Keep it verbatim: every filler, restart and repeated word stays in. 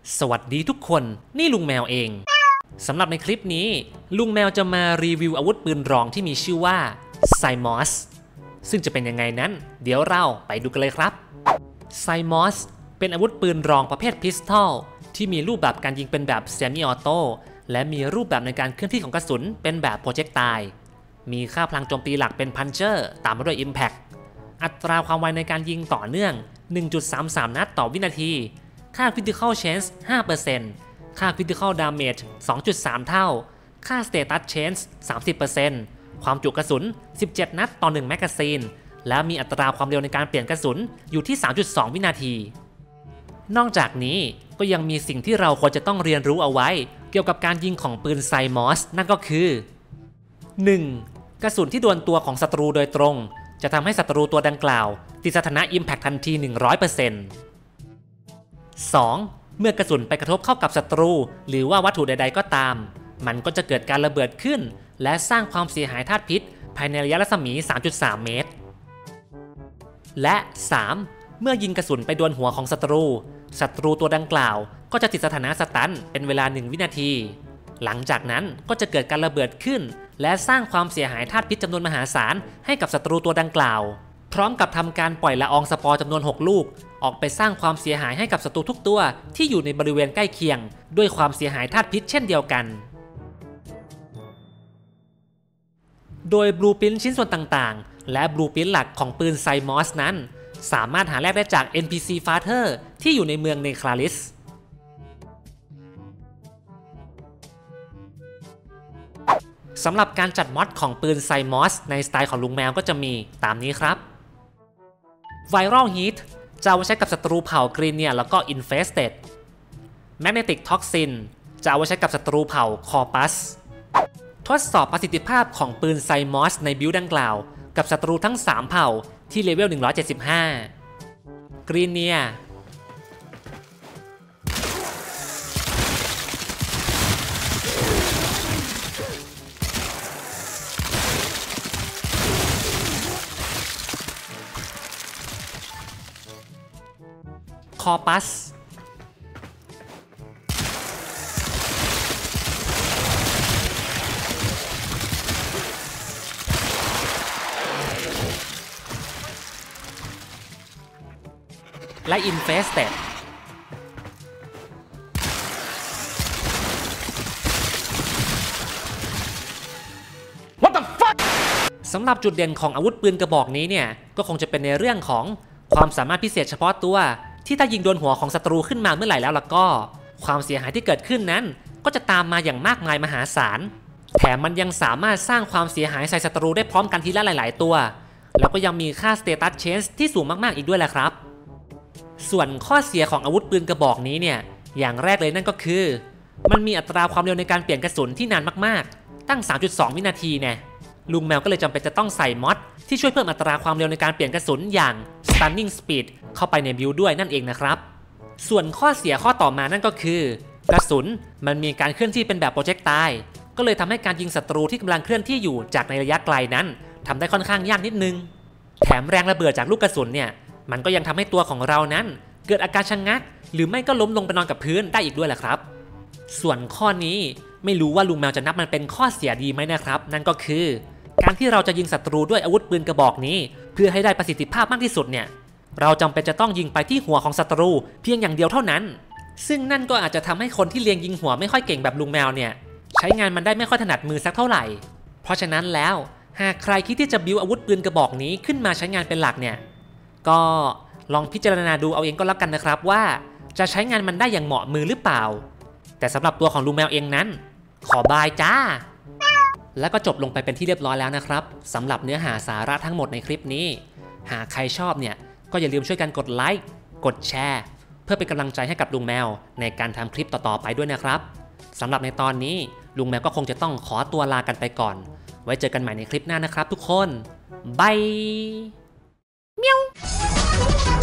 สวัสดีทุกคนนี่ลุงแมวเองสำหรับในคลิปนี้ลุงแมวจะมารีวิวอาวุธปืนรองที่มีชื่อว่าไซมอสซึ่งจะเป็นยังไงนั้นเดี๋ยวเราไปดูกันเลยครับไซมอสเป็นอาวุธปืนรองประเภทพิสตอลที่มีรูปแบบการยิงเป็นแบบเซมิออโต้และมีรูปแบบในการเคลื่อนที่ของกระสุนเป็นแบบโปรเจกไตล์มีค่าพลังโจมตีหลักเป็นพันเชอร์ตามมาด้วย Impact อัตราความไวในการยิงต่อเนื่อง หนึ่งจุดสามสาม นัดต่อวินาทีค่า Critical Chance ห้าเปอร์เซ็นต์ ค่า Critical Damage สองจุดสาม เท่าค่า Status Chance สามสิบเปอร์เซ็นต์ ความจุกระสุนสิบเจ็ดนัดต่อหนึ่งแมกกาซีนและมีอัตราความเร็วในการเปลี่ยนกระสุนอยู่ที่ สามจุดสอง วินาทีนอกจากนี้ก็ยังมีสิ่งที่เราควรจะต้องเรียนรู้เอาไว้เกี่ยวกับการยิงของปืนไซมอสนั่นก็คือ หนึ่ง. กระสุนที่โดนตัวของศัตรูโดยตรงจะทำให้ศัตรูตัวดังกล่าวติดสถานะ Impact ทันที หนึ่งร้อยเปอร์เซ็นต์ สอง. เมื่อกระสุนไปกระทบเข้ากับศัตรูหรือว่าวัตถุใดๆก็ตามมันก็จะเกิดการระเบิดขึ้นและสร้างความเสียหายธาตุพิษภายในระยะรัศมี สามจุดสาม เมตรและ สาม. เมื่อยิงกระสุนไปโดนหัวของศัตรูศัตรูตัวดังกล่าวก็จะติดสถานะสตันเป็นเวลาหนึ่งวินาทีหลังจากนั้นก็จะเกิดการระเบิดขึ้นและสร้างความเสียหายธาตุพิษจำนวนมหาศาลให้กับศัตรูตัวดังกล่าวพร้อมกับทำการปล่อยละอองสปอร์จำนวนหกลูกออกไปสร้างความเสียหายให้กับศัตรูทุกตัวที่อยู่ในบริเวณใกล้เคียงด้วยความเสียหายธาตุพิษเช่นเดียวกันโดยบลูพรินท์ชิ้นส่วนต่างๆและบลูพรินท์หลักของปืนไซมอสนั้นสามารถหาแลกได้จาก เอ็น พี ซี Fighter ที่อยู่ในเมืองเนคลาริสสำหรับการจัดมอดของปืนไซมอสในสไตล์ของลุงแมวก็จะมีตามนี้ครับ Viral Heat จะเอาไว้ใช้กับศัตรูเผ่ากรีเนียแล้วก็ Infested Magnetic Toxin จะเอาไว้ใช้กับศัตรูเผ่า Corpus ทดสอบประสิทธิภาพของปืนไซมอสในบิลด์ดังกล่าวกับศัตรูทั้งสามเผ่าที่เลเวลหนึ่งร้อยเจ็ดสิบห้ากรีเนียคอปัสและ Infested สำหรับจุดเด่นของอาวุธปืนกระบอกนี้เนี่ยก็คงจะเป็นในเรื่องของความสามารถพิเศษเฉพาะตัวที่ถ้ายิงโดนหัวของศัตรูขึ้นมาเมื่อไหร่แล้วล่ะก็ความเสียหายที่เกิดขึ้นนั้นก็จะตามมาอย่างมากมายมหาศาลแถมมันยังสามารถสร้างความเสียหายใส่ศัตรูได้พร้อมกันทีละหลายๆตัวแล้วก็ยังมีค่า Status Change ที่สูงมากๆอีกด้วยแหละครับส่วนข้อเสียของอาวุธปืนกระบอกนี้เนี่ยอย่างแรกเลยนั่นก็คือมันมีอัตราความเร็วในการเปลี่ยนกระสุนที่นานมากๆตั้ง สามจุดสอง วินาทีแน่ลุงแมวก็เลยจำเป็นจะต้องใส่มอดที่ช่วยเพิ่มอัตราความเร็วในการเปลี่ยนกระสุนอย่าง Stunning Speed เข้าไปในบิลด์ด้วยนั่นเองนะครับส่วนข้อเสียข้อต่อมานั่นก็คือกระสุนมันมีการเคลื่อนที่เป็นแบบโปรเจกไตล์ก็เลยทำให้การยิงศัตรูที่กำลังเคลื่อนที่อยู่จากในระยะไกลนั้นทำได้ค่อนข้างยากนิดนึงแถมแรงระเบิดจากลูกกระสุนเนี่ยมันก็ยังทำให้ตัวของเรานั้นเกิดอาการชะงักหรือไม่ก็ล้มลงไปนอนกับพื้นได้อีกด้วยแหละครับส่วนข้อนี้ไม่รู้ว่าลุงแมวจะนับมันเป็นข้อเสียดีไหมนะครับนั่นก็คือการที่เราจะยิงศัตรูด้วยอาวุธปืนกระบอกนี้เพื่อให้ได้ประสิทธิภาพมากที่สุดเนี่ยเราจำเป็นจะต้องยิงไปที่หัวของศัตรูเพียงอย่างเดียวเท่านั้นซึ่งนั่นก็อาจจะทำให้คนที่เลียงยิงหัวไม่ค่อยเก่งแบบลุงแมวเนี่ยใช้งานมันได้ไม่ค่อยถนัดมือสักเท่าไหร่เพราะฉะนั้นแล้วหากใครคิดที่จะบิวอาวุธปืนกระบอกนี้ขึ้นมาใช้งานเป็นหลักเนี่ยก็ลองพิจารณาดูเอาเองก็แล้วกันนะครับว่าจะใช้งานมันได้อย่างเหมาะมือหรือเปล่าแต่สำหรับตัวของลุงแมวเองนั้นขอบายจ้าแล้วก็จบลงไปเป็นที่เรียบร้อยแล้วนะครับสำหรับเนื้อหาสาระทั้งหมดในคลิปนี้หากใครชอบเนี่ยก็อย่าลืมช่วยกันกดไลค์กดแชร์เพื่อเป็นกำลังใจให้กับลุงแมวในการทำคลิปต่อๆไปด้วยนะครับสำหรับในตอนนี้ลุงแมวก็คงจะต้องขอตัวลากันไปก่อนไว้เจอกันใหม่ในคลิปหน้านะครับทุกคนบายเมียว